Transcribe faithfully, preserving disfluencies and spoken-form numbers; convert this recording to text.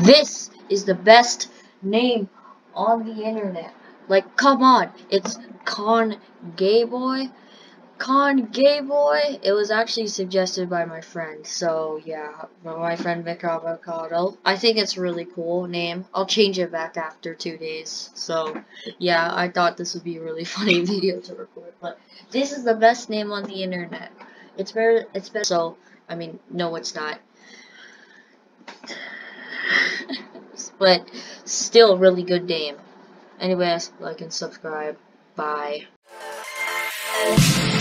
This is the best name on the internet. Like, come on, it's Con Gay Boy. Con Gay Boy. It was actually suggested by my friend. So yeah, my friend Vic Avocado. I think it's a really cool name. I'll change it back after two days. So yeah, I thought this would be a really funny video to record. But this is the best name on the internet. It's very, it's better. So I mean, no, it's not. But still, really good name. Anyways, like and subscribe. Bye.